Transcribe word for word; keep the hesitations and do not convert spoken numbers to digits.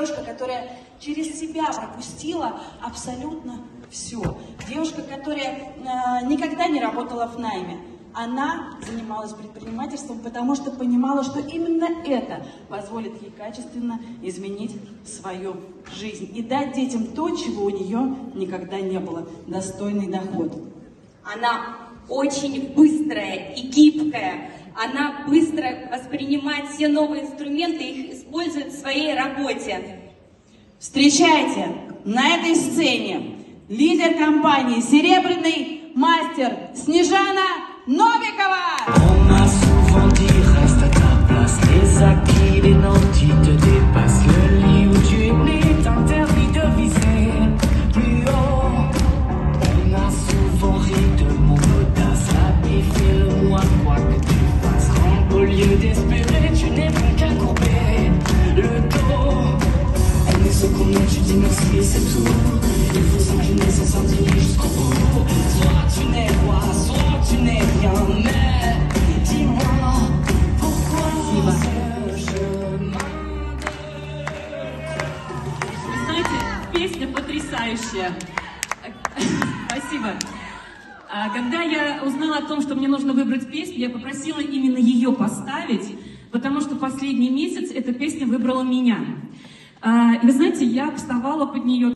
девушка, которая через себя пропустила абсолютно все. Девушка, которая э, никогда не работала в найме. Она занималась предпринимательством, потому что понимала, что именно это позволит ей качественно изменить свою жизнь и дать детям то, чего у нее никогда не было – достойный доход. Она очень быстрая и гибкая. Она быстро воспринимает все новые инструменты и их использует в своей работе. Встречайте на этой сцене лидер компании «Серебряный мастер» Снежана Новикова! On m'a souvent dit reste à ta place, les acquis, les nantis te dépassent, le lit où tu es né t'interdit de viser plus haut. On a souvent ri de mon audace, la vie fait le moi quoi que tu fasses, quand au lieu d'espérer tu n'es plus qu'à courber le dos. On est ce qu'on est, tu dis merci et c'est tout, il faut s'incliner sans s'indigner jusqu'au bout. Soit tu n'es roi, soit tu n'es rien, mais dis-moi pourquoi ce chemin de... Вы знаете, песня потрясающая. Спасибо. А когда я узнала о том, что мне нужно выбрать песню, я попросила именно ее поставить, потому что последний месяц эта песня выбрала меня. А, и вы знаете, я вставала под нее